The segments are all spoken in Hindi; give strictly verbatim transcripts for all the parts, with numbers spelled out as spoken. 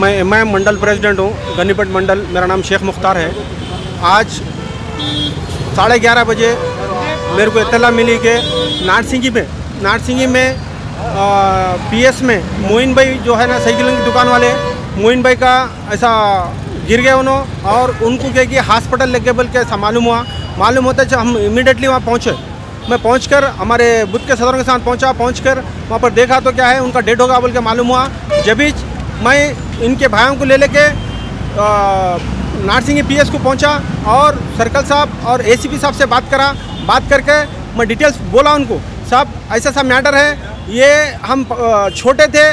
मैं मैं मंडल प्रेसिडेंट हूँ, गन्नीपेट मंडल। मेरा नाम शेख मुख्तार है। आज साढ़े ग्यारह बजे मेरे को इत्तला मिली कि नारसिंगी में नारसिंगी में पीएस में मोइन भाई जो है ना साइकिलिंग की दुकान वाले, मोइन भाई का ऐसा गिर गए उन्होंने, और उनको क्या कि हॉस्पिटल लग गए बोल के ऐसा मालूम हुआ। मालूम होता है हम इमीडिएटली वहाँ पहुँचे। मैं पहुंचकर हमारे बुद्ध के सदरों के साथ पहुंचा। पहुंचकर वहाँ पर देखा तो क्या है, उनका डेड होगा बोल के मालूम हुआ। जब भी मैं इनके भाइयों को ले लेके नारसिंगी पीएस को पहुंचा और सर्कल साहब और एसीपी साहब से बात करा। बात करके मैं डिटेल्स बोला उनको, साहब ऐसा सा मैटर है, ये हम छोटे थे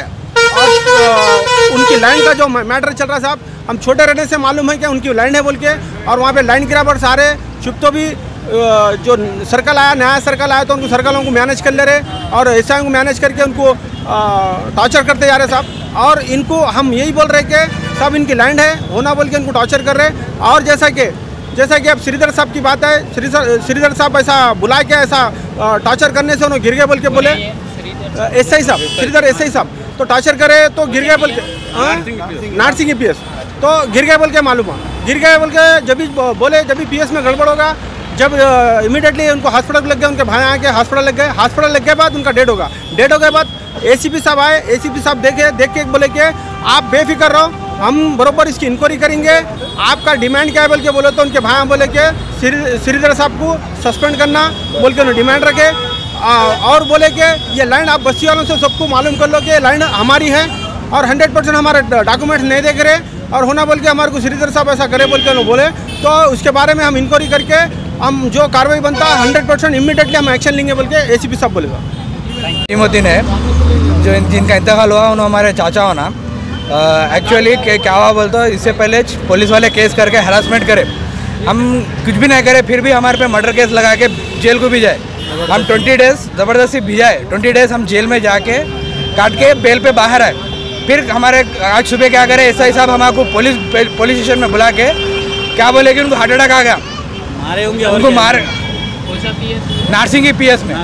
और उनकी लाइन का जो मैटर चल रहा है, साहब हम छोटे रहने से मालूम है कि उनकी लाइन है बोल के, और वहाँ पे लाइन गिरावर सारे चुप तो भी जो सर्कल आया, नया सर्कल आया तो उनको सर्कलों को मैनेज कर ले रहे और ऐसा को मैनेज करके उनको टॉर्चर करते जा रहे साहब। और इनको हम यही बोल रहे कि साहब इनकी लैंड है होना बोल के इनको टॉर्चर कर रहे। और जैसा कि जैसा कि अब श्रीधर साहब की बात है, श्रीधर श्रीधर साहब ऐसा बुला के ऐसा टॉर्चर करने से उन्होंने गिर गए बोल के बोले, एस आई साहब श्रीधर एस आई साहब तो टॉर्चर करे तो गिर गए बोल के, नारसिंगी पी एस तो गिर गए बोल के मालूम हुआ। गिर गए बोल के जब भी बोले, जब भी पी एस में गड़बड़ होगा, जब इमीडिएटली उनको हॉस्पिटल लग गए, उनके भाई आके हॉस्पिटल लग गए। हॉस्पिटल लग के बाद उनका डेड होगा। डेड हो गए बाद एसीपी साहब आए। एसीपी साहब देखे देख के बोले कि आप बेफिक्र रहो, हम बरोबर इसकी इंक्वायरी करेंगे। आपका डिमांड क्या है बोल के बोले तो उनके भाई बोले कि श्रीधर साहब को सस्पेंड करना बोल के उन्होंने डिमांड रखे। और बोले कि ये लैंड आप बस्ती वालों से सबको मालूम कर लो कि लैंड हमारी है और हंड्रेड परसेंट हमारे डॉक्यूमेंट्स नहीं देख रहे और होना बोल के हमारे को श्रीधर साहब ऐसा करे बोल के उन्होंने बोले। तो उसके बारे में हम इंक्वायरी करके हम जो कार्रवाई बनता है हंड्रेड परसेंट इमीडिएटली हम एक्शन लेंगे बोल के एसीपी साहब बोलेगा। नईमुद्दीन है जो जिनका इंतकाल हुआ, उन्होंने हमारे चाचा होना। एक्चुअली क्या हुआ बोलते हो, इससे पहले पुलिस वाले केस करके हरासमेंट करे, हम कुछ भी नहीं करे, फिर भी हमारे पे मर्डर केस लगा के जेल को भी जाए। हम ट्वेंटी डेज ज़बरदस्ती भिजाए, ट्वेंटी डेज हम जेल में जाके काट के बेल पे बाहर आए। फिर हमारे आज सुबह क्या करे, एस आई साहब हमारे पुलिस पुलिस स्टेशन में बुला के क्या बोले कि उनको हार्ट अटैक आ गया, मारे होंगे, उनको मारे नारसिंगी पीएस में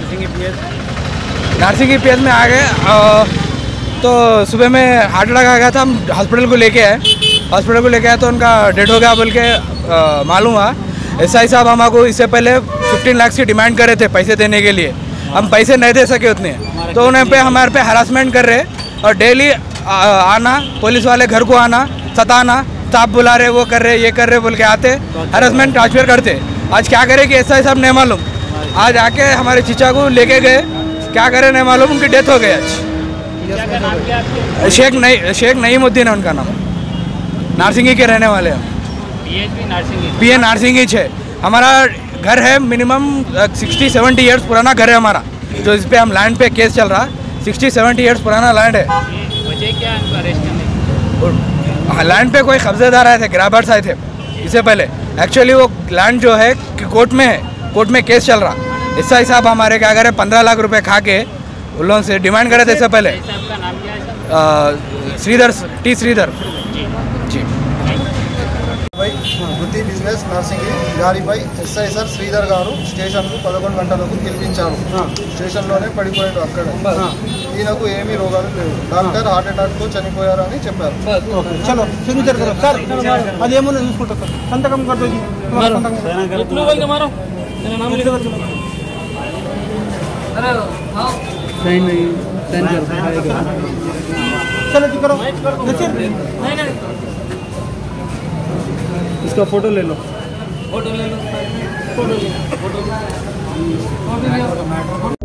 नारसिंगी पीएस में आ गए। तो सुबह में हार्ट अटैक आ गया था, हम हॉस्पिटल को लेके आए। हॉस्पिटल को लेके आए तो उनका डेड हो गया बोल के मालूम हुआ। एस आई साहब हमारे इससे पहले फिफ्टीन लाख की डिमांड करे थे पैसे देने के लिए, हम पैसे नहीं दे सके उतने, तो उन्हें पे हमारे पे हरासमेंट कर रहे और डेली आना, पुलिस वाले घर को आना, सताना, साहब बुला रहे, वो कर रहे, ये कर रहे बोल के आते, हरासमेंट ट्रांसफर करते। आज क्या करे कि एस आई साहब नहीं मालूम, आज आके हमारे चीचा को लेके गए, क्या करे नहीं मालूम, उनकी डेथ हो गई आज। शेख नई शेख नईमुद्दीन है उनका नाम, नारसिंगी के रहने वाले हैं। पी ए नारसिंगी छे। हमारा घर है मिनिमम सिक्सटी सेवेंटी ईयर्स पुराना घर है हमारा, जो इस पे हम लैंड पे केस चल रहा, सिक्सटी सेवेंटी ईयर्स पुराना लैंड है। वजह क्या है उनको अरेस्ट करने? हाँ, लैंड पे कोई कब्जेदार आए थे, ग्राबर्स आए थे इससे पहले। एक्चुअली वो लैंड जो है कोर्ट में है, कोर्ट में केस चल रहा। एस आई साहब हमारे क्या करे, पंद्रह लाख रुपए खा के उन लोगों से डिमांड करे थे इससे पहले। का नाम क्या है? श्रीधर टी श्रीधर जी भाई వృత్తి బిజినెస్ నర్సింగ్ గారిపై ఎస్ఐ సార్ శ్రీధర్ గారు స్టేషన్కు పదకొండు గంటలకు పిలిపించారు. స్టేషన్లోనే పడిపోయాడు అక్కడ. ఈయనకు ఏమీ రోగాలు లేవు, డాక్టర్ హార్ట్ అటాక్తో చనిపోయారని చెప్పారు. చలో సిగ్నేచర్ కరో సార్, అదేమో చూసుకుంటా సార్, సంతకం కర్దో जी संतकम बोल के मारो, मेरा नाम लिख दो। अरे हां साइन नहीं, साइन कर, चलो जी करो नसीर। नहीं नहीं इसका फोटो ले लो, फोटो ले लो, फोटो ले लो, फोटो